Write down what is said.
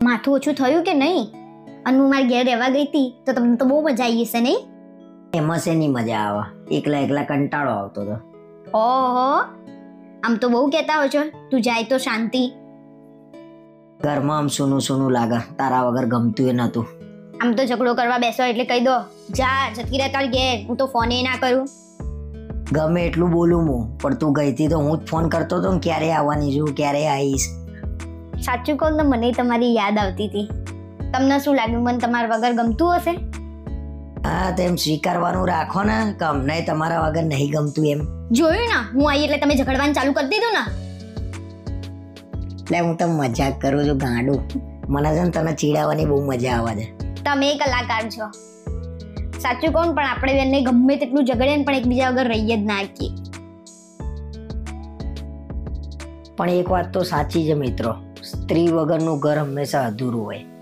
માથું ઓછું થયું કે નહીં? અને હું મારી ઘેર રહેવા ગઈ હતી તો તમને તો બહુ મજા આવી હશે નહીં? એમાં શેની મજા આવે? એકલા એકલા કંટાળો આવતો હતો. ઓહો, આમ તો બહુ કહેતા હો છો તું જાય તો શાંતિ. ઘરમાં આમ સૂનું સૂનું લાગે, તારા વગર ગમતું એ નતું. આમ તો ઝઘડો કરવા બેસો એટલે કહી દો જા જતી રહે તારી ઘેર, હું તો ફોન ના કરું. ગમે એટલું બોલું હું, પણ તું ગઈ હતી તો હું જ ફોન કરતો હતો ને ક્યારે આવવાની છું, ક્યારે આવીશ. સાચું કહું તો મને તમારી યાદ આવતી હતી. તમને શું લાગ્યું મને તમારા વગર ગમતું હશે? હા, તેમ સ્વીકારવાનું રાખો ને કે અમને તમારા વગર નહીં ગમતું એમ. જોયું ને, હું આવી એટલે તમે ઝઘડવાનું ચાલુ કરી દીધું ને. એટલે હું તો મજાક કરું છું ગાંડું. મને છે ને તને ચીડાવવાની બહુ મજા આવે છે. તમે કલાકાર છો. સાચું કહું પણ આપણે બંને ગમે તેટલું ઝઘડે ને પણ એકબીજા વગર રહી જ ના શકીએ. પણ એક વાત તો સાચી છે મિત્રો, સ્ત્રી વગરનું ઘર હંમેશા અધૂરું હોય.